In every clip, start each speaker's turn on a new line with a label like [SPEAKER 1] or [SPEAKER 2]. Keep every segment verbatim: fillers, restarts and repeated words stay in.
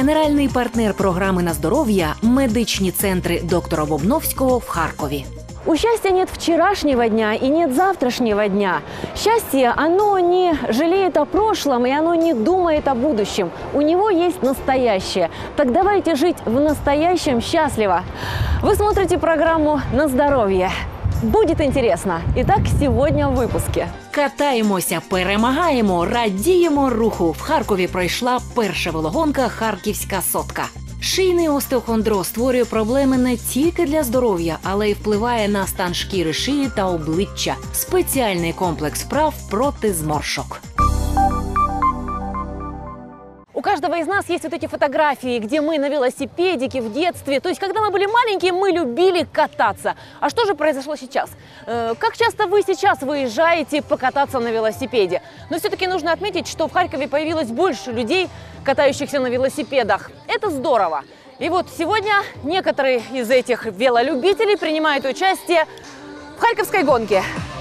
[SPEAKER 1] Генеральний партнер програми «На здоров'я» – медичні центри доктора Бобновського в Харкові.
[SPEAKER 2] У счастья нет вчерашнего дня и нет завтрашнего дня. Счастье, оно не жалеет о прошлом и оно не думает о будущем. У него есть настоящее. Так давайте жить в настоящем счастливо. Вы смотрите программу «На здоровье». Будет интересно. Итак, сегодня в выпуске.
[SPEAKER 1] Катаємося, перемагаємо, радіємо руху. В Харкові пройшла перша велогонка «Харківська сотка». Шийний остеохондроз створює проблеми не тільки для здоров'я, але й впливає на стан шкіри шиї та обличчя. Спеціальний комплекс вправ проти зморшок.
[SPEAKER 2] У каждого из нас есть вот эти фотографии, где мы на велосипедике в детстве. То есть, когда мы были маленькие, мы любили кататься. А что же произошло сейчас? Э, как часто вы сейчас выезжаете покататься на велосипеде? Но все-таки нужно отметить, что в Харькове появилось больше людей, катающихся на велосипедах. Это здорово. И вот сегодня некоторые из этих велолюбителей принимают участие в Харьковской гонке.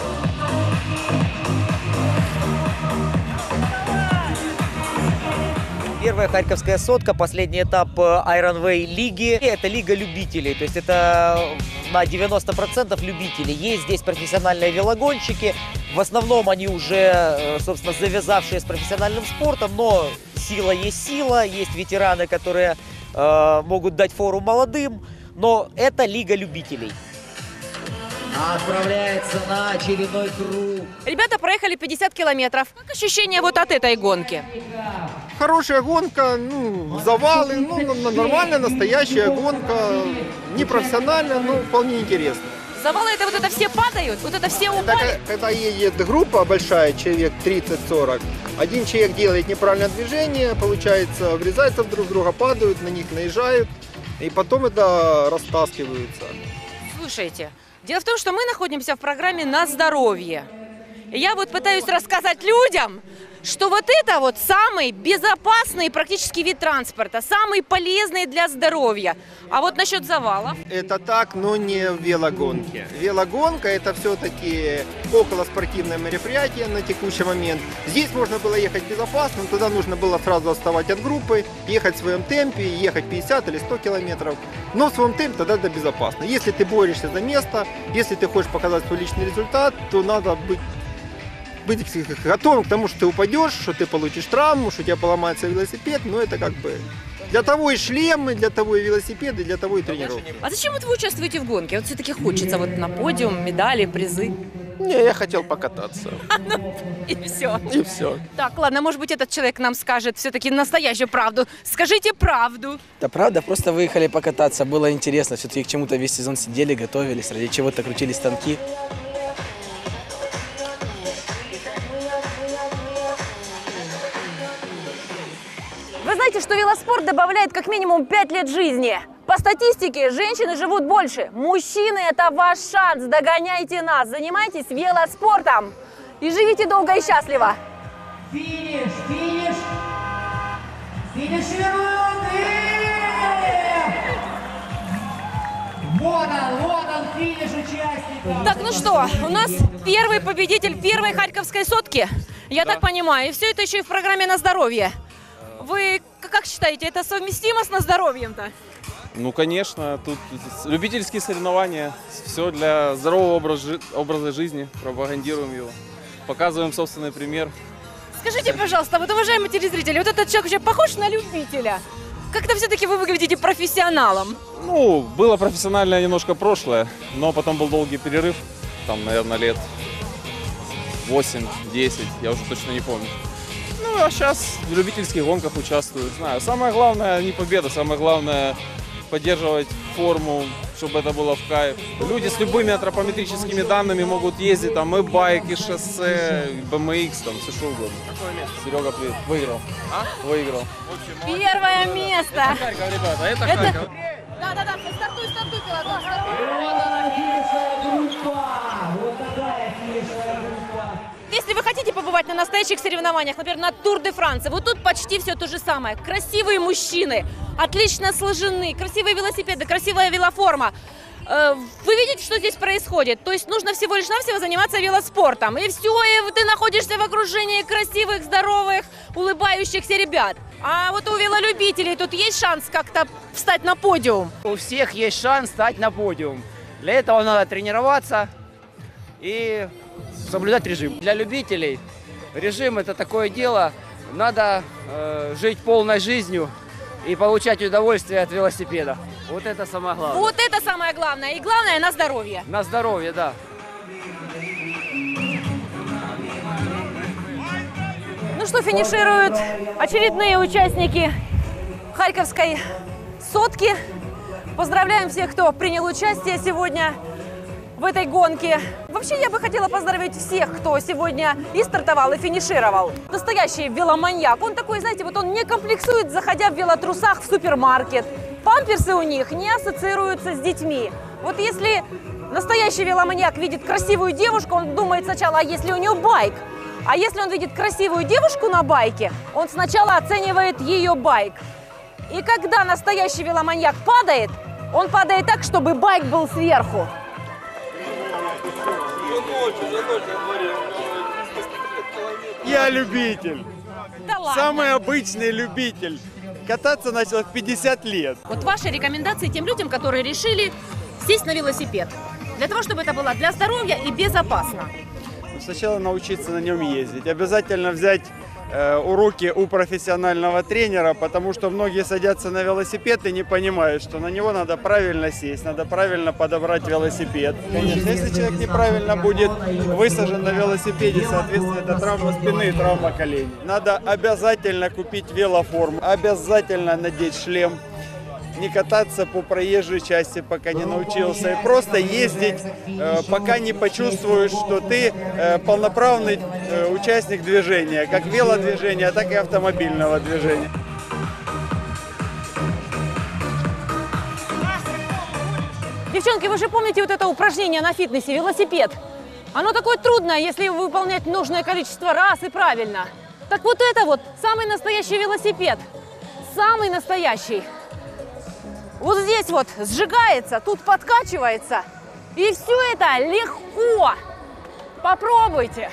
[SPEAKER 3] Первая Харьковская сотка, последний этап Ironway лиги. Это лига любителей, то есть это на девяносто процентов любители. Есть здесь профессиональные велогонщики. В основном они уже, собственно, завязавшие с профессиональным спортом, но сила есть сила. Есть ветераны, которые э, могут дать фору молодым, но это лига любителей.
[SPEAKER 4] Отправляется на очередной круг.
[SPEAKER 2] Ребята проехали пятьдесят километров. Как ощущение вот от этой гонки?
[SPEAKER 5] Хорошая гонка, ну, завалы, ну, нормальная, настоящая гонка, непрофессиональная, но вполне интересно.
[SPEAKER 2] Завалы это вот это все падают, вот это все упали?
[SPEAKER 5] Это, когда едет группа большая, человек тридцать-сорок, один человек делает неправильное движение, получается, врезаются друг в друга, падают, на них наезжают, и потом это растаскиваются.
[SPEAKER 2] Слушайте, дело в том, что мы находимся в программе «На здоровье». И я вот пытаюсь рассказать людям, что вот это вот самый безопасный практически вид транспорта, самый полезный для здоровья. А вот насчет завалов?
[SPEAKER 5] Это так, но не в велогонке. Велогонка это все-таки околоспортивное мероприятие на текущий момент. Здесь можно было ехать безопасно, но туда нужно было сразу отставать от группы, ехать в своем темпе, ехать пятьдесят или сто километров. Но в своем темпе тогда это безопасно. Если ты борешься за место, если ты хочешь показать свой личный результат, то надо быть быть готовым к тому, что ты упадешь, что ты получишь травму, что у тебя поломается велосипед, но это как бы для того и шлемы, для того и велосипеды, для того и тренировки.
[SPEAKER 2] А зачем вот вы участвуете в гонке? Вот все-таки хочется вот на подиум, медали, призы.
[SPEAKER 6] Не, я хотел покататься.
[SPEAKER 2] А, ну, и все.
[SPEAKER 6] И все.
[SPEAKER 2] Так, ладно, может быть, этот человек нам скажет все-таки настоящую правду. Скажите правду.
[SPEAKER 7] Да правда, просто выехали покататься, было интересно, все-таки к чему-то весь сезон сидели, готовились, ради чего-то крутили станки.
[SPEAKER 2] Вы знаете, что велоспорт добавляет как минимум пять лет жизни. По статистике, женщины живут больше. Мужчины – это ваш шанс. Догоняйте нас, занимайтесь велоспортом и живите долго и счастливо.
[SPEAKER 4] Финиш, финиш. Финишируют и... Вот он, вот он, финиш участников.
[SPEAKER 2] Так, ну что, у нас первый победитель первой Харьковской сотки. Я да. так понимаю, и все это еще и в программе «На здоровье». Вы как считаете, это совместимо с «На здоровьем»-то?
[SPEAKER 8] Ну, конечно, тут любительские соревнования, все для здорового образа, образа жизни, пропагандируем его, показываем собственный пример.
[SPEAKER 2] Скажите, пожалуйста, вот, уважаемые телезрители, вот этот человек вообще похож на любителя? Как-то все-таки вы выглядите профессионалом.
[SPEAKER 8] Ну, было профессиональное немножко прошлое, но потом был долгий перерыв, там, наверное, лет восемь-десять, я уже точно не помню. Ну, а сейчас в любительских гонках участвую. Знаю, самое главное не победа, самое главное поддерживать форму, чтобы это было в кайф. Люди с любыми антропометрическими данными могут ездить, там, и байк, и шоссе, и бэ эм икс, там, все что угодно. Какое место? Серега выиграл. А? Выиграл.
[SPEAKER 2] Первое место.
[SPEAKER 8] Это Харьков, ребята, это, это... Харьков.
[SPEAKER 2] Да-да-да, стартуй, стартуй, пилотон, Если вы хотите побывать на настоящих соревнованиях, например, на Тур де Франции, вот тут почти все то же самое. Красивые мужчины, отлично сложены, красивые велосипеды, красивая велоформа. Вы видите, что здесь происходит? То есть нужно всего лишь навсего заниматься велоспортом. И все, и ты находишься в окружении красивых, здоровых, улыбающихся ребят. А вот у велолюбителей тут есть шанс как-то встать на подиум?
[SPEAKER 9] У всех есть шанс стать на подиум. Для этого надо тренироваться и соблюдать режим. Для любителей режим – это такое дело, надо э, жить полной жизнью и получать удовольствие от велосипеда. Вот это самое главное.
[SPEAKER 2] Вот это самое главное. И главное на здоровье.
[SPEAKER 9] На здоровье, да.
[SPEAKER 2] Ну что, финишируют очередные участники Харьковской сотки. Поздравляем всех, кто принял участие сегодня в этой гонке. Вообще, я бы хотела поздравить всех, кто сегодня и стартовал, и финишировал. Настоящий веломаньяк. Он такой, знаете, вот он не комплексует, заходя в велотрусах в супермаркет. Памперсы у них не ассоциируются с детьми. Вот если настоящий веломаньяк видит красивую девушку, он думает сначала, а если у нее байк? А если он видит красивую девушку на байке, он сначала оценивает ее байк. И когда настоящий веломаньяк падает, он падает так, чтобы байк был сверху.
[SPEAKER 10] Я любитель.
[SPEAKER 2] Да ладно.
[SPEAKER 10] Самый обычный любитель. Кататься начал в пятьдесят лет.
[SPEAKER 2] Вот ваши рекомендации тем людям, которые решили сесть на велосипед. Для того, чтобы это было для здоровья и безопасно.
[SPEAKER 10] Сначала научиться на нем ездить. Обязательно взять э, уроки у профессионального тренера, потому что многие садятся на велосипед и не понимают, что на него надо правильно сесть, надо правильно подобрать велосипед. Конечно, если человек неправильно будет высажен на велосипеде, соответственно, это травма спины и травма коленей. Надо обязательно купить велоформу, обязательно надеть шлем. Не кататься по проезжей части, пока не научился, и просто ездить, э, пока не почувствуешь, что ты э, полноправный э, участник движения, как велодвижения, так и автомобильного движения.
[SPEAKER 2] Девчонки, вы же помните вот это упражнение на фитнесе, велосипед? Оно такое трудное, если выполнять нужное количество раз и правильно. Так вот это вот самый настоящий велосипед. Самый настоящий. Вот здесь вот сжигается, тут подкачивается. И все это легко. Попробуйте.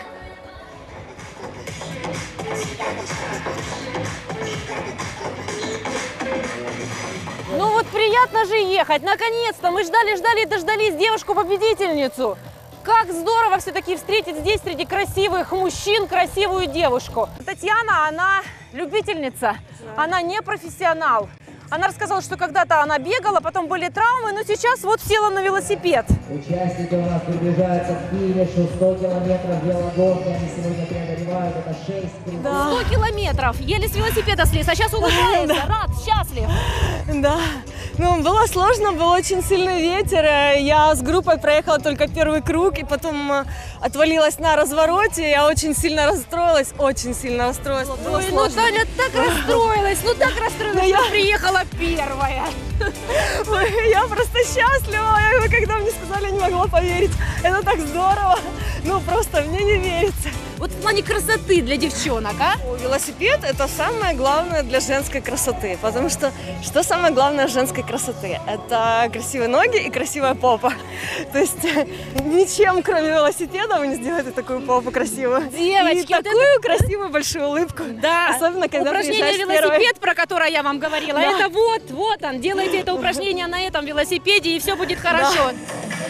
[SPEAKER 2] Ну вот приятно же ехать. Наконец-то мы ждали-ждали и дождались девушку-победительницу. Как здорово все-таки встретить здесь среди красивых мужчин красивую девушку. Татьяна, она любительница, она не профессионал. Она рассказала, что когда-то она бегала, потом были травмы, но сейчас вот села на велосипед.
[SPEAKER 4] Участники у нас приближаются к финишу. сто километров велогонки они сегодня преодолевают. Это шесть кругов.
[SPEAKER 2] Да. сто километров. Еле с велосипеда слез, а сейчас улыбается, рад, счастлив.
[SPEAKER 11] Да. Ну, было сложно, был очень сильный ветер. Я с группой проехала только первый круг, и потом отвалилась на развороте. Я очень сильно расстроилась, очень сильно расстроилась. Было
[SPEAKER 2] Ой,
[SPEAKER 11] сложно.
[SPEAKER 2] ну Таня так расстроилась, ну так расстроилась, что
[SPEAKER 11] я...
[SPEAKER 2] приехала первая.
[SPEAKER 11] Я просто счастлива. Когда мне сказали, я не могла поверить. Это так здорово. Ну, просто мне не верится.
[SPEAKER 2] Вот в плане красоты для девчонок, а?
[SPEAKER 11] Велосипед – это самое главное для женской красоты. Потому что что самое главное женской красоты? Это красивые ноги и красивая попа. То есть ничем, кроме велосипеда, вы не сделаете такую попу красивую.
[SPEAKER 2] Девочки,
[SPEAKER 11] и
[SPEAKER 2] вот
[SPEAKER 11] такую
[SPEAKER 2] это...
[SPEAKER 11] красивую большую улыбку.
[SPEAKER 2] Да,
[SPEAKER 11] особенно когда
[SPEAKER 2] упражнение велосипед, про которое я вам говорила, да. Это вот, вот он, делайте это упражнение на этом велосипеде, и все будет хорошо. Да.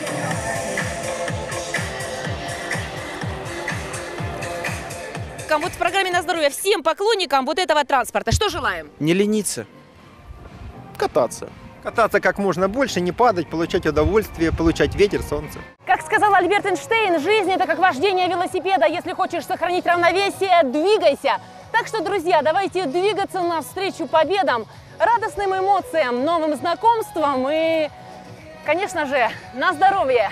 [SPEAKER 2] Вот в программе «На здоровье» всем поклонникам вот этого транспорта что желаем?
[SPEAKER 7] Не лениться.
[SPEAKER 6] Кататься.
[SPEAKER 5] Кататься как можно больше, не падать, получать удовольствие, получать ветер, солнце.
[SPEAKER 2] Как сказал Альберт Эйнштейн, жизнь – это как вождение велосипеда. Если хочешь сохранить равновесие, двигайся. Так что, друзья, давайте двигаться навстречу победам, радостным эмоциям, новым знакомствам и, конечно же, на здоровье!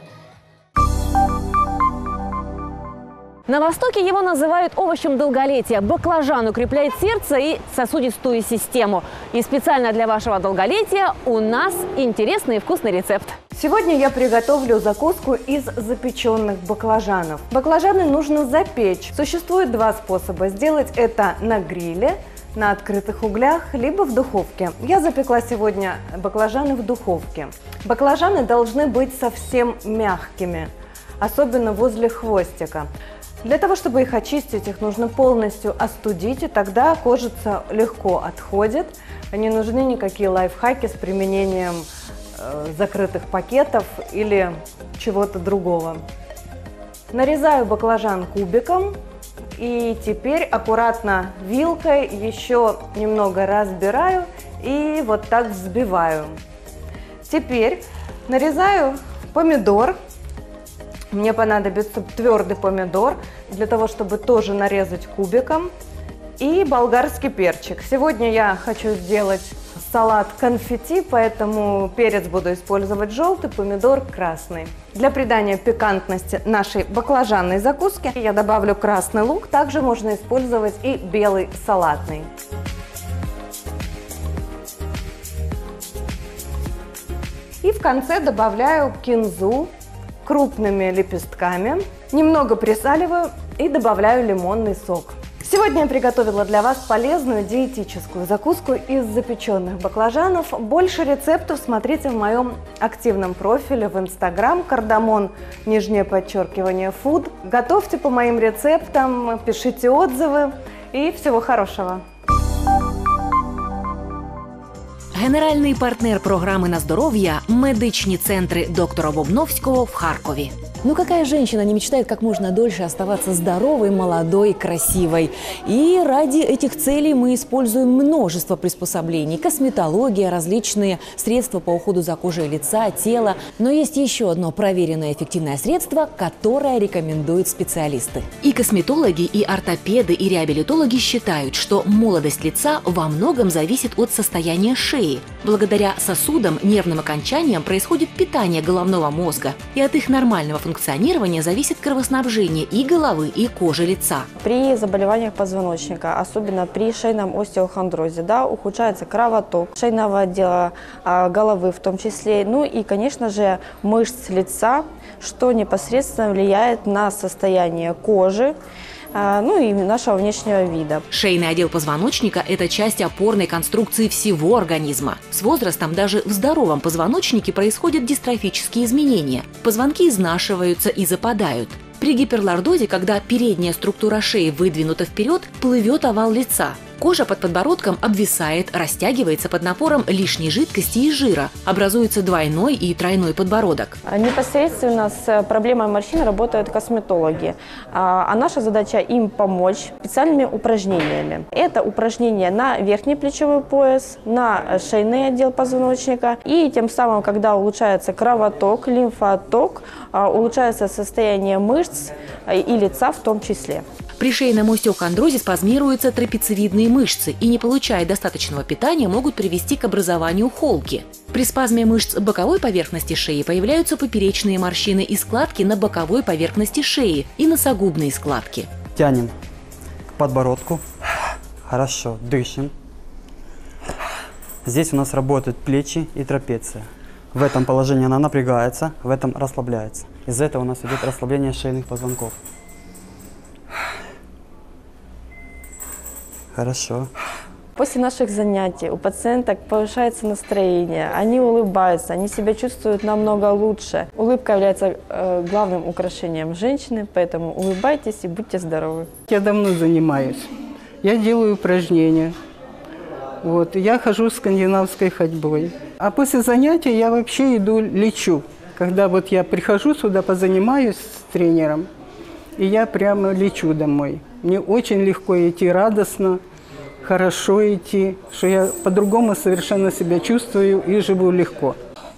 [SPEAKER 2] На Востоке его называют овощем долголетия. Баклажан укрепляет сердце и сосудистую систему. И специально для вашего долголетия у нас интересный и вкусный рецепт.
[SPEAKER 12] Сегодня я приготовлю закуску из запеченных баклажанов. Баклажаны нужно запечь. Существует два способа. Сделать это на гриле, на открытых углях, либо в духовке. Я запекла сегодня баклажаны в духовке. Баклажаны должны быть совсем мягкими, особенно возле хвостика. Для того, чтобы их очистить, их нужно полностью остудить, и тогда кожица легко отходит. Не нужны никакие лайфхаки с применением э, закрытых пакетов или чего-то другого. Нарезаю баклажан кубиком и теперь аккуратно вилкой еще немного разбираю и вот так взбиваю. Теперь нарезаю помидор. Мне понадобится твердый помидор для того, чтобы тоже нарезать кубиком. И болгарский перчик. Сегодня я хочу сделать салат конфетти, поэтому перец буду использовать желтый, помидор красный. Для придания пикантности нашей баклажанной закуски я добавлю красный лук. Также можно использовать и белый салатный. И в конце добавляю кинзу крупными лепестками. Немного присаливаю и добавляю лимонный сок. Сегодня я приготовила для вас полезную диетическую закуску из запеченных баклажанов. Больше рецептов смотрите в моем активном профиле в Instagram кардамон, нижнее подчеркивание, food. Готовьте по моим рецептам, пишите отзывы и всего хорошего.
[SPEAKER 1] Генеральний партнер програми «На здоров'я» – медичні центри доктора Бобновського в Харкові.
[SPEAKER 2] Ну какая женщина не мечтает как можно дольше оставаться здоровой, молодой, красивой? И ради этих целей мы используем множество приспособлений. Косметология, различные средства по уходу за кожей лица, тела. Но есть еще одно проверенное эффективное средство, которое рекомендуют специалисты.
[SPEAKER 1] И косметологи, и ортопеды, и реабилитологи считают, что молодость лица во многом зависит от состояния шеи. Благодаря сосудам, нервным окончаниям происходит питание головного мозга, и от их нормального функционирования зависит кровоснабжение и головы, и кожи лица.
[SPEAKER 13] При заболеваниях позвоночника, особенно при шейном остеохондрозе, да, ухудшается кровоток шейного отдела, головы в том числе, ну и, конечно же, мышц лица, что непосредственно влияет на состояние кожи, ну и нашего внешнего вида.
[SPEAKER 1] Шейный отдел позвоночника – это часть опорной конструкции всего организма. С возрастом даже в здоровом позвоночнике происходят дистрофические изменения. Позвонки изнашиваются и западают. При гиперлордозе, когда передняя структура шеи выдвинута вперед, плывет овал лица. Кожа под подбородком обвисает, растягивается под напором лишней жидкости и жира. Образуется двойной и тройной подбородок.
[SPEAKER 13] Непосредственно с проблемой морщин работают косметологи. А наша задача им помочь специальными упражнениями. Это упражнения на верхний плечевой пояс, на шейный отдел позвоночника. И тем самым, когда улучшается кровоток, лимфоток, улучшается состояние мышц и лица в том числе.
[SPEAKER 1] При шейном остеохондрозе спазмируются трапециевидные мышцы и, не получая достаточного питания, могут привести к образованию холки. При спазме мышц боковой поверхности шеи появляются поперечные морщины и складки на боковой поверхности шеи и носогубные складки.
[SPEAKER 14] Тянем к подбородку. Хорошо, дышим. Здесь у нас работают плечи и трапеция. В этом положении она напрягается, в этом расслабляется. Из-за этого у нас идет расслабление шейных позвонков. Хорошо.
[SPEAKER 13] После наших занятий у пациенток повышается настроение, они улыбаются, они себя чувствуют намного лучше. Улыбка является э, главным украшением женщины, поэтому улыбайтесь и будьте здоровы.
[SPEAKER 15] Я давно занимаюсь, я делаю упражнения, вот, я хожу скандинавской ходьбой. А после занятия я вообще иду лечу. Когда вот я прихожу сюда, позанимаюсь с тренером, и я прямо лечу домой. Мне очень легко идти, радостно, хорошо идти, что я по-другому совершенно себя чувствую и живу легко.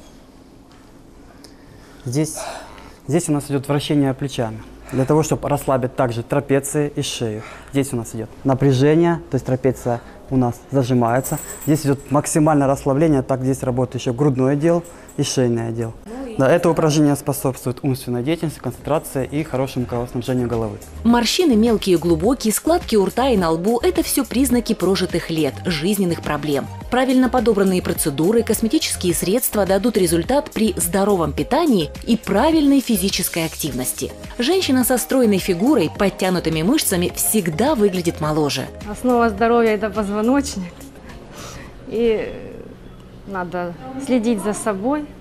[SPEAKER 14] Здесь, здесь у нас идет вращение плечами, для того, чтобы расслабить также трапеции и шею. Здесь у нас идет напряжение, то есть трапеция у нас зажимается. Здесь идет максимальное расслабление, так здесь работает еще грудной отдел и шейный отдел. Да, это упражнение способствует умственной деятельности, концентрации и хорошему кровоснабжению головы.
[SPEAKER 1] Морщины мелкие и глубокие, складки у рта и на лбу – это все признаки прожитых лет, жизненных проблем. Правильно подобранные процедуры, косметические средства дадут результат при здоровом питании и правильной физической активности. Женщина со стройной фигурой, подтянутыми мышцами всегда выглядит моложе.
[SPEAKER 16] Основа здоровья – это позвоночник. И надо следить за собой.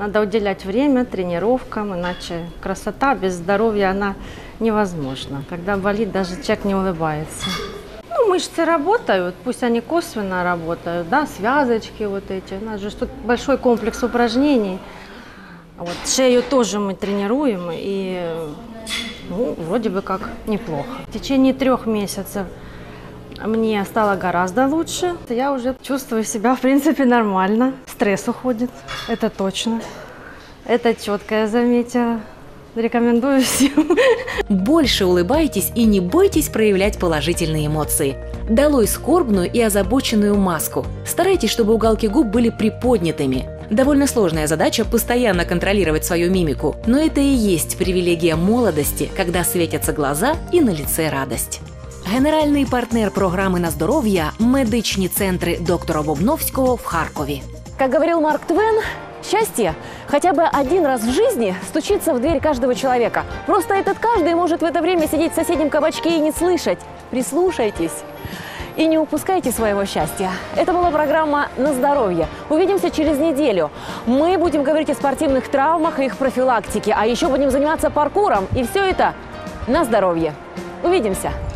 [SPEAKER 16] Надо уделять время тренировкам, иначе красота без здоровья, она невозможна. Когда болит, даже человек не улыбается. Ну, мышцы работают, пусть они косвенно работают, да, связочки вот эти. У нас же тут большой комплекс упражнений. Вот, шею тоже мы тренируем, и ну, вроде бы как неплохо. В течение трех месяцев мне стало гораздо лучше. Я уже чувствую себя, в принципе, нормально. Стресс уходит, это точно. Это четко я заметила. Рекомендую всем.
[SPEAKER 1] Больше улыбайтесь и не бойтесь проявлять положительные эмоции. Долой скорбную и озабоченную маску. Старайтесь, чтобы уголки губ были приподнятыми. Довольно сложная задача постоянно контролировать свою мимику, но это и есть привилегия молодости, когда светятся глаза и на лице радость. Генеральний партнер програми «На здоров'я» – медичні центри доктора Бобновського в Харкові.
[SPEAKER 2] Как говорил Марк Твен, счастье хотя бы один раз в жизни стучится в дверь каждого человека. Просто этот каждый может в это время сидеть в соседнем кабачке и не слышать. Прислушайтесь и не упускайте своего счастья. Это была программа «На здоровье». Увидимся через неделю. Мы будем говорить о спортивных травмах и их профилактике, а еще будем заниматься паркуром. И все это на здоровье. Увидимся!